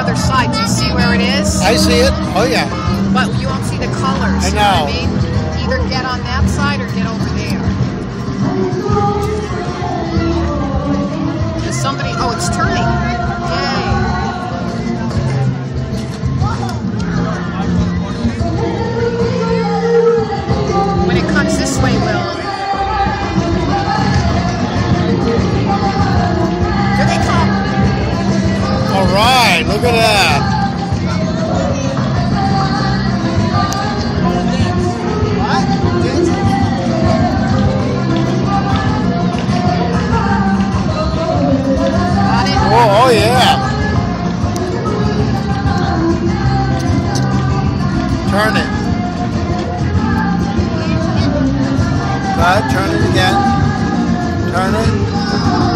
other side. Do you see where it is? I see it. Oh yeah. But you won't see the colors. I You know. what I mean? Either get on that side or get over there. There's somebody. Oh, it's turning. Yay. When it comes this way, Will. Here they come. All right. Look at that. Got it? Oh yeah. Turn it. Turn it again. Turn it.